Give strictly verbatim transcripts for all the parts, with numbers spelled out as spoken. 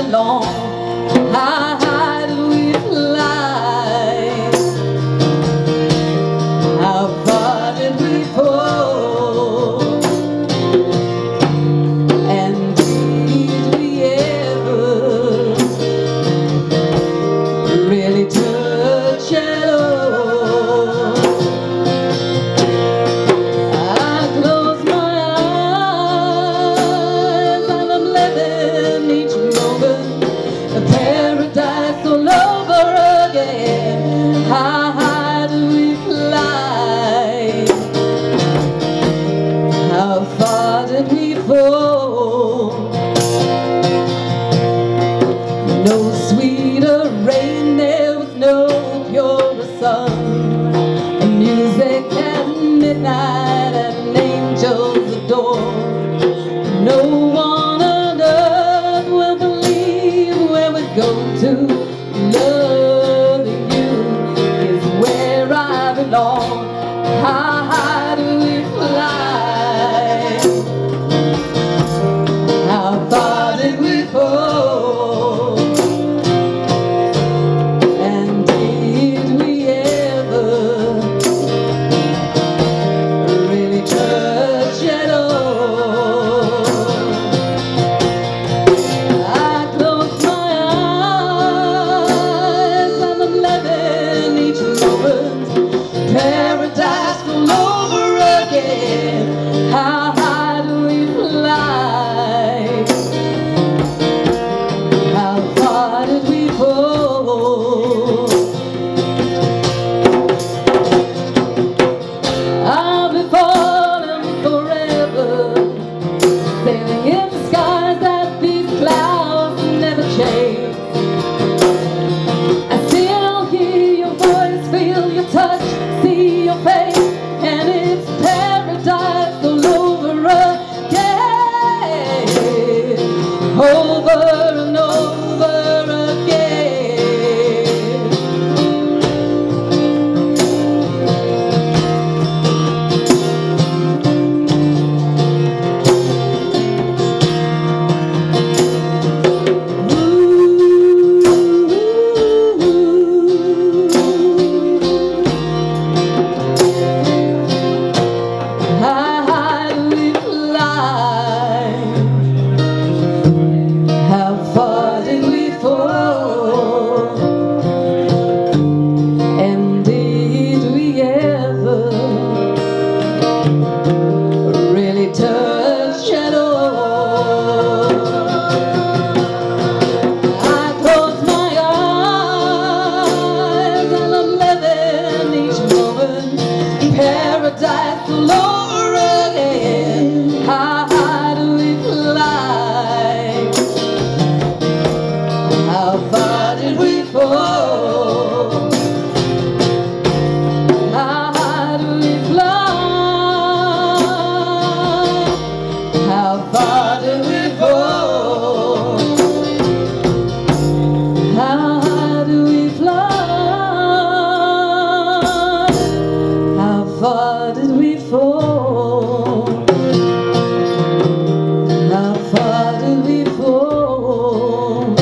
along. How high do we fly? How far did we fall? And did we ever really touch at all? I close my eyes and I'm living each moment a paradise all over again. How high do we fly? How far did we fall? No sweeter rain, there was no purer sun. Music at midnight and angels adore. No one on earth will believe where we go to. Loving you is where I belong. How high do we fly? How far did we fall? And did we ever really touch at all? I close my eyes and I'm living each moment paradise all over again. How high do we fly? How far did we fall? I'll be falling forever, sailing in the skies that these clouds never change. I still hear your voice, feel your touch, see your face, and it's paradise all over again, over and over again. How high do we fly? How far did we fall? And did we ever really touch at all? I close my eyes and I'm living each moment paradise all over again. How high do we fly? How far did we fall? How high do we fly? How far did we fall? How high do we fly? How far did we fall? How far did we fall?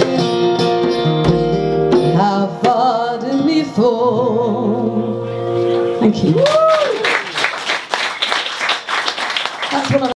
How far did we fall? Thank you. That's one of